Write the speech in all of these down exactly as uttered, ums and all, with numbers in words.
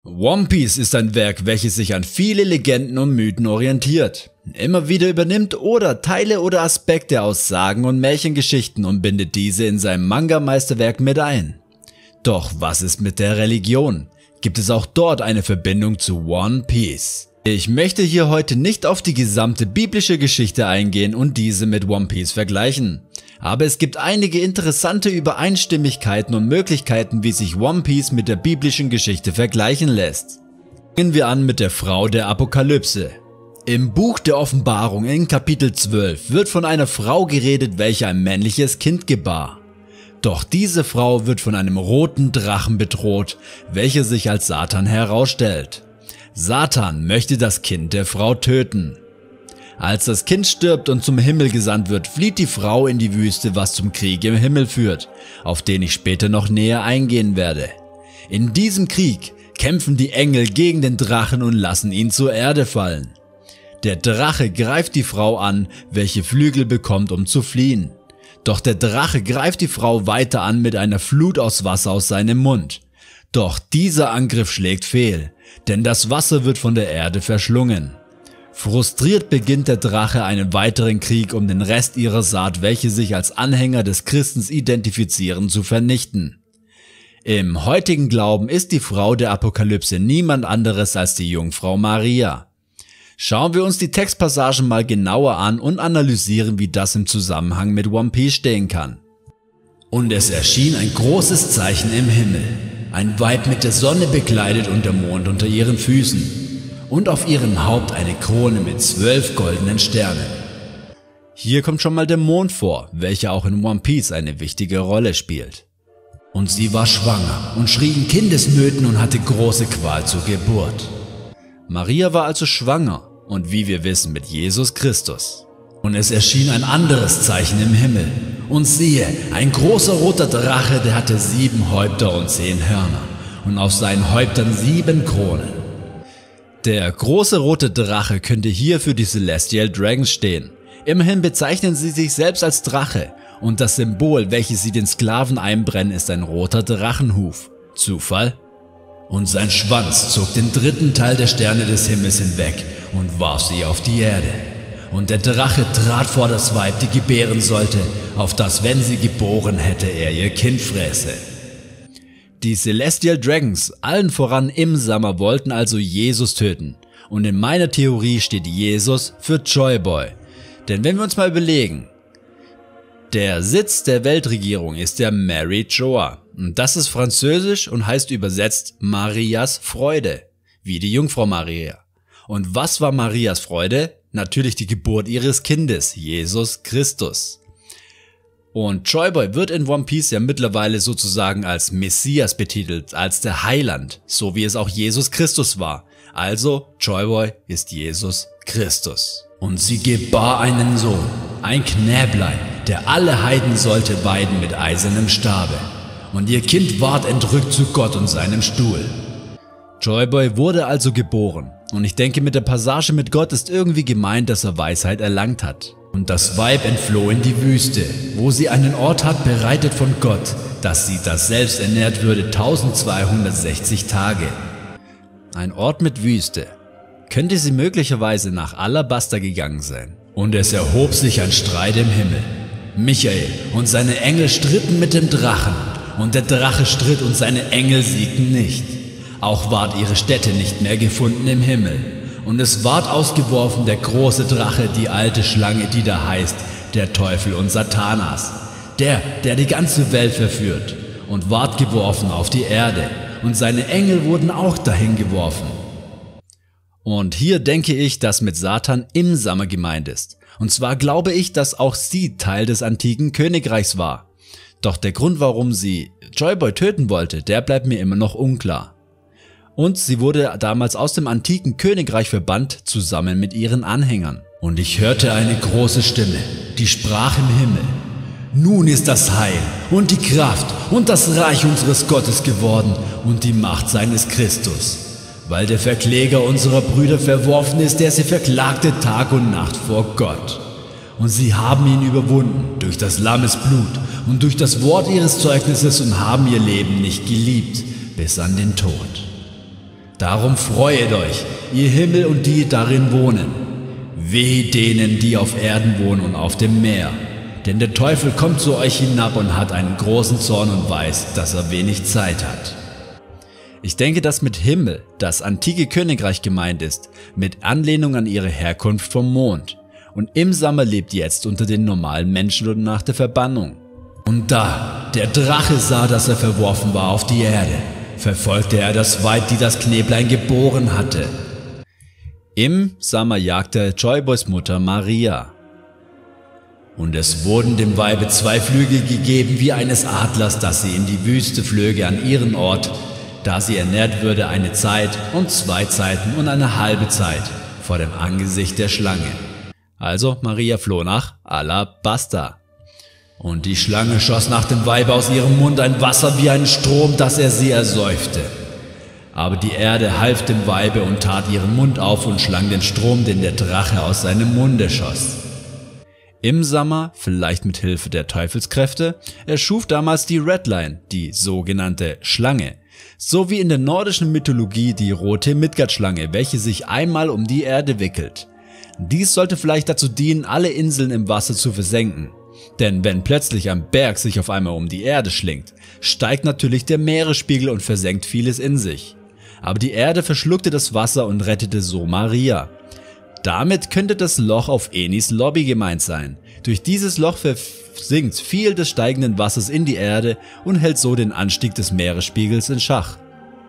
One Piece ist ein Werk, welches sich an viele Legenden und Mythen orientiert, immer wieder übernimmt oder Teile oder Aspekte aus Sagen und Märchengeschichten und bindet diese in seinem Manga-Meisterwerk mit ein. Doch was ist mit der Religion? Gibt es auch dort eine Verbindung zu One Piece? Ich möchte hier heute nicht auf die gesamte biblische Geschichte eingehen und diese mit One Piece vergleichen. Aber es gibt einige interessante Übereinstimmigkeiten und Möglichkeiten, wie sich One Piece mit der biblischen Geschichte vergleichen lässt. Fangen wir an mit der Frau der Apokalypse. Im Buch der Offenbarung in Kapitel zwölf wird von einer Frau geredet, welche ein männliches Kind gebar. Doch diese Frau wird von einem roten Drachen bedroht, welcher sich als Satan herausstellt. Satan möchte das Kind der Frau töten. Als das Kind stirbt und zum Himmel gesandt wird, flieht die Frau in die Wüste, was zum Krieg im Himmel führt, auf den ich später noch näher eingehen werde. In diesem Krieg kämpfen die Engel gegen den Drachen und lassen ihn zur Erde fallen. Der Drache greift die Frau an, welche Flügel bekommt, um zu fliehen. Doch der Drache greift die Frau weiter an mit einer Flut aus Wasser aus seinem Mund. Doch dieser Angriff schlägt fehl, denn das Wasser wird von der Erde verschlungen. Frustriert beginnt der Drache einen weiteren Krieg, um den Rest ihrer Saat, welche sich als Anhänger des Christens identifizieren, zu vernichten. Im heutigen Glauben ist die Frau der Apokalypse niemand anderes als die Jungfrau Maria. Schauen wir uns die Textpassagen mal genauer an und analysieren, wie das im Zusammenhang mit One Piece stehen kann. Und es erschien ein großes Zeichen im Himmel, ein Weib mit der Sonne bekleidet und der Mond unter ihren Füßen. Und auf ihrem Haupt eine Krone mit zwölf goldenen Sternen. Hier kommt schon mal der Mond vor, welcher auch in One Piece eine wichtige Rolle spielt. Und sie war schwanger und schrie in Kindesnöten und hatte große Qual zur Geburt. Maria war also schwanger und wie wir wissen mit Jesus Christus. Und es erschien ein anderes Zeichen im Himmel. Und siehe, ein großer roter Drache, der hatte sieben Häupter und zehn Hörner und auf seinen Häuptern sieben Kronen. Der große rote Drache könnte hier für die Celestial Dragons stehen. Immerhin bezeichnen sie sich selbst als Drache und das Symbol, welches sie den Sklaven einbrennen, ist ein roter Drachenhuf. Zufall? Und sein Schwanz zog den dritten Teil der Sterne des Himmels hinweg und warf sie auf die Erde. Und der Drache trat vor das Weib, die gebären sollte, auf das, wenn sie geboren hätte, er ihr Kind fräße. Die Celestial Dragons, allen voran im Sommer, wollten also Jesus töten. Und in meiner Theorie steht Jesus für Joy Boy. Denn wenn wir uns mal überlegen, der Sitz der Weltregierung ist der Mary Joa. Und das ist französisch und heißt übersetzt Marias Freude, wie die Jungfrau Maria. Und was war Marias Freude? Natürlich die Geburt ihres Kindes, Jesus Christus. Und Joy Boy wird in One Piece ja mittlerweile sozusagen als Messias betitelt, als der Heiland, so wie es auch Jesus Christus war. Also Joy Boy ist Jesus Christus. Und sie gebar einen Sohn, ein Knäblein, der alle Heiden sollte weiden mit eisernem Stabe. Und ihr Kind ward entrückt zu Gott und seinem Stuhl. Joy Boy wurde also geboren. Und ich denke, mit der Passage mit Gott ist irgendwie gemeint, dass er Weisheit erlangt hat. Und das Weib entfloh in die Wüste, wo sie einen Ort hat bereitet von Gott, dass sie das selbst ernährt würde eintausendzweihundertsechzig Tage. Ein Ort mit Wüste. Könnte sie möglicherweise nach Alabasta gegangen sein. Und es erhob sich ein Streit im Himmel. Michael und seine Engel stritten mit dem Drachen. Und der Drache stritt und seine Engel siegten nicht. Auch ward ihre Stätte nicht mehr gefunden im Himmel. Und es ward ausgeworfen der große Drache, die alte Schlange, die da heißt, der Teufel und Satanas. Der, der die ganze Welt verführt. Und ward geworfen auf die Erde. Und seine Engel wurden auch dahin geworfen. Und hier denke ich, dass mit Satan im Sommer gemeint ist. Und zwar glaube ich, dass auch sie Teil des antiken Königreichs war. Doch der Grund, warum sie Joy Boy töten wollte, der bleibt mir immer noch unklar. Und sie wurde damals aus dem antiken Königreich verbannt, zusammen mit ihren Anhängern. Und ich hörte eine große Stimme, die sprach im Himmel: Nun ist das Heil und die Kraft und das Reich unseres Gottes geworden und die Macht seines Christus. Weil der Verkläger unserer Brüder verworfen ist, der sie verklagte Tag und Nacht vor Gott. Und sie haben ihn überwunden durch das Lammes Blut und durch das Wort ihres Zeugnisses und haben ihr Leben nicht geliebt bis an den Tod. Darum freuet euch, ihr Himmel und die darin wohnen. Weh denen, die auf Erden wohnen und auf dem Meer. Denn der Teufel kommt zu euch hinab und hat einen großen Zorn und weiß, dass er wenig Zeit hat. Ich denke, dass mit Himmel das antike Königreich gemeint ist, mit Anlehnung an ihre Herkunft vom Mond. Und Imsama lebt jetzt unter den normalen Menschen und nach der Verbannung. Und da der Drache sah, dass er verworfen war auf die Erde, verfolgte er das Weib, die das Knäblein geboren hatte. Imsama jagte Joyboys Mutter Maria. Und es wurden dem Weibe zwei Flügel gegeben wie eines Adlers, dass sie in die Wüste flöge an ihren Ort, da sie ernährt würde eine Zeit und zwei Zeiten und eine halbe Zeit vor dem Angesicht der Schlange. Also Maria floh nach Alabasta. Und die Schlange schoss nach dem Weibe aus ihrem Mund ein Wasser wie ein Strom, dass er sie ersäufte. Aber die Erde half dem Weibe und tat ihren Mund auf und schlang den Strom, den der Drache aus seinem Munde schoss. Imsama, vielleicht mit Hilfe der Teufelskräfte, erschuf damals die Redline, die sogenannte Schlange, so wie in der nordischen Mythologie die rote Midgard-Schlange, welche sich einmal um die Erde wickelt. Dies sollte vielleicht dazu dienen, alle Inseln im Wasser zu versenken. Denn wenn plötzlich ein Berg sich auf einmal um die Erde schlingt, steigt natürlich der Meeresspiegel und versenkt vieles in sich. Aber die Erde verschluckte das Wasser und rettete so Maria. Damit könnte das Loch auf Enis Lobby gemeint sein. Durch dieses Loch versinkt viel des steigenden Wassers in die Erde und hält so den Anstieg des Meeresspiegels in Schach.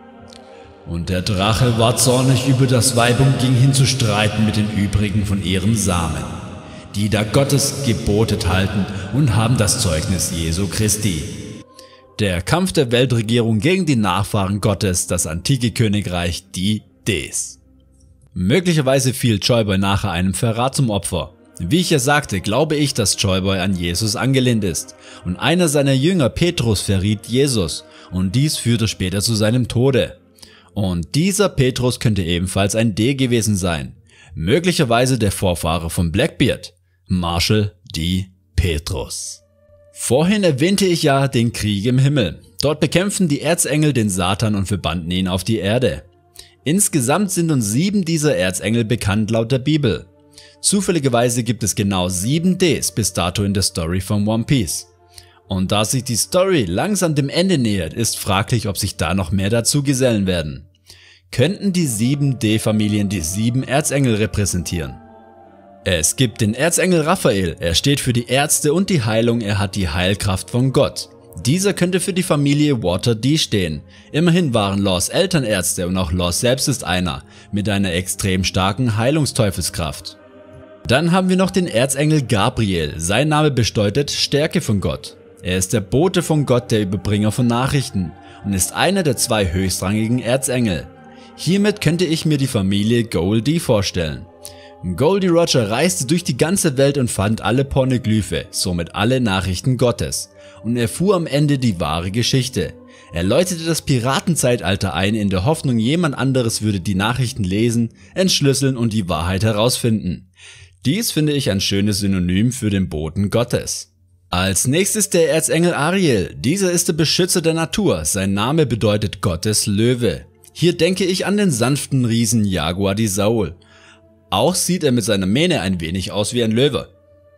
Und der Drache war zornig über das Weib und ging hin zu streiten mit den übrigen von ihrem Samen, die da Gottes Gebote halten und haben das Zeugnis Jesu Christi. Der Kampf der Weltregierung gegen die Nachfahren Gottes, das antike Königreich, die Des. Möglicherweise fiel Joyboy nachher einem Verrat zum Opfer. Wie ich ja sagte, glaube ich, dass Joyboy an Jesus angelehnt ist und einer seiner Jünger, Petrus, verriet Jesus und dies führte später zu seinem Tode. Und dieser Petrus könnte ebenfalls ein D gewesen sein, möglicherweise der Vorfahre von Blackbeard, Marshall D. Petrus. Vorhin erwähnte ich ja den Krieg im Himmel. Dort bekämpfen die Erzengel den Satan und verbannten ihn auf die Erde. Insgesamt sind uns sieben dieser Erzengel bekannt laut der Bibel. Zufälligerweise gibt es genau sieben Ds bis dato in der Story von One Piece. Und da sich die Story langsam dem Ende nähert, ist fraglich, ob sich da noch mehr dazu gesellen werden. Könnten die sieben D-Familien die sieben Erzengel repräsentieren? Es gibt den Erzengel Raphael, er steht für die Ärzte und die Heilung, er hat die Heilkraft von Gott. Dieser könnte für die Familie Water D stehen. Immerhin waren Laws Eltern Ärzte und auch Laws selbst ist einer, mit einer extrem starken Heilungsteufelskraft. Dann haben wir noch den Erzengel Gabriel, sein Name bedeutet Stärke von Gott. Er ist der Bote von Gott, der Überbringer von Nachrichten und ist einer der zwei höchstrangigen Erzengel. Hiermit könnte ich mir die Familie Goldie vorstellen. Goldie Roger reiste durch die ganze Welt und fand alle Pornoglyphe, somit alle Nachrichten Gottes, und erfuhr am Ende die wahre Geschichte. Er läutete das Piratenzeitalter ein, in der Hoffnung, jemand anderes würde die Nachrichten lesen, entschlüsseln und die Wahrheit herausfinden. Dies finde ich ein schönes Synonym für den Boten Gottes. Als nächstes der Erzengel Ariel. Dieser ist der Beschützer der Natur, sein Name bedeutet Gottes Löwe. Hier denke ich an den sanften Riesen Jaguar di Saul. Auch sieht er mit seiner Mähne ein wenig aus wie ein Löwe.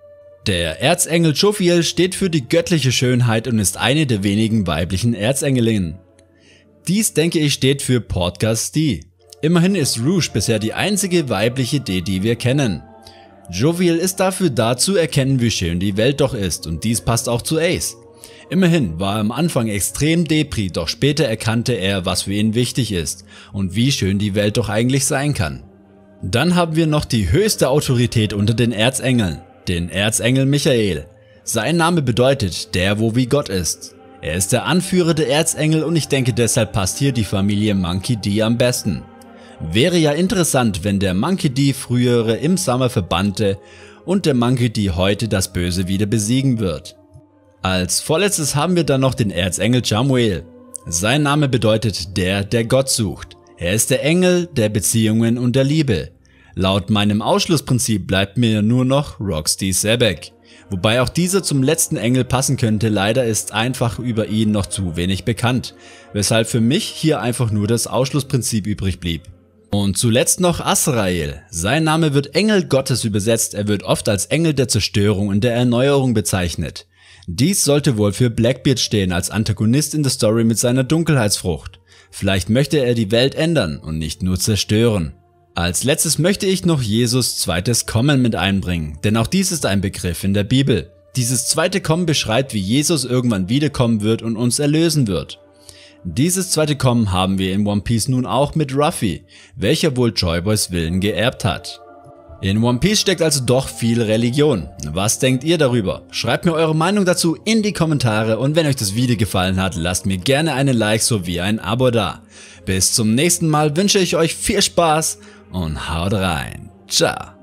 Der Erzengel Jophiel steht für die göttliche Schönheit und ist eine der wenigen weiblichen Erzengelinnen. Dies denke ich steht für Podcast D. Immerhin ist Rouge bisher die einzige weibliche D, die wir kennen. Jophiel ist dafür da zu erkennen, wie schön die Welt doch ist, und dies passt auch zu Ace. Immerhin war er am Anfang extrem Depri, doch später erkannte er, was für ihn wichtig ist und wie schön die Welt doch eigentlich sein kann. Dann haben wir noch die höchste Autorität unter den Erzengeln, den Erzengel Michael. Sein Name bedeutet, der wo wie Gott ist. Er ist der Anführer der Erzengel und ich denke, deshalb passt hier die Familie Monkey D am besten. Wäre ja interessant, wenn der Monkey D frühere Imsama verbannte und der Monkey D heute das Böse wieder besiegen wird. Als vorletztes haben wir dann noch den Erzengel Chamuel. Sein Name bedeutet der, der Gott sucht. Er ist der Engel der Beziehungen und der Liebe. Laut meinem Ausschlussprinzip bleibt mir nur noch Rox D. Sebek. Wobei auch dieser zum letzten Engel passen könnte, leider ist einfach über ihn noch zu wenig bekannt, weshalb für mich hier einfach nur das Ausschlussprinzip übrig blieb. Und zuletzt noch Azrael. Sein Name wird Engel Gottes übersetzt, er wird oft als Engel der Zerstörung und der Erneuerung bezeichnet. Dies sollte wohl für Blackbeard stehen als Antagonist in der Story mit seiner Dunkelheitsfrucht. Vielleicht möchte er die Welt ändern und nicht nur zerstören. Als letztes möchte ich noch Jesus zweites Kommen mit einbringen, denn auch dies ist ein Begriff in der Bibel. Dieses zweite Kommen beschreibt, wie Jesus irgendwann wiederkommen wird und uns erlösen wird. Dieses zweite Kommen haben wir in One Piece nun auch mit Ruffy, welcher wohl Joy Boys Willen geerbt hat. In One Piece steckt also doch viel Religion. Was denkt ihr darüber? Schreibt mir eure Meinung dazu in die Kommentare und wenn euch das Video gefallen hat, lasst mir gerne einen Like sowie ein Abo da. Bis zum nächsten Mal wünsche ich euch viel Spaß und haut rein. Ciao.